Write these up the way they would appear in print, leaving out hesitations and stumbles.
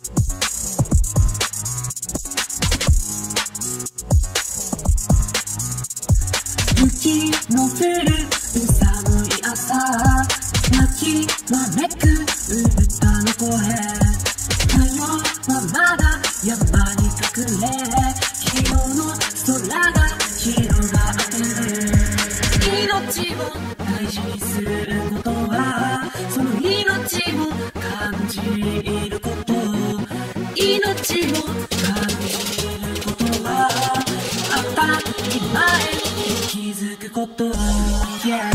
雪の降る寒い朝、泣きわめく歌の声、太陽はまだ山に隠れ、昨日の空が広がってる。命を大事にすることは、その命を感じること、命を感じることは当たり前に気づくこと、yeah.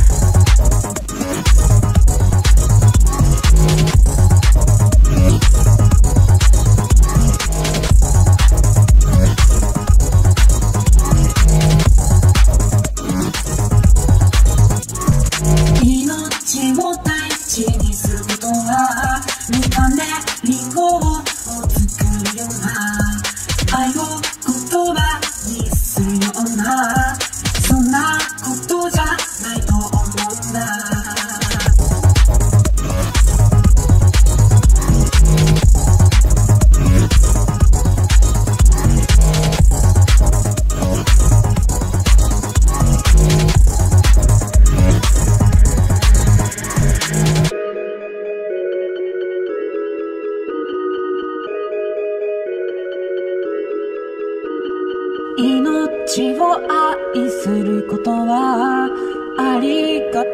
命を大事にすることは、見た目リンゴを作るような、愛を言葉にするような、そんなことじゃないと思うんだ。命を愛することは、ありが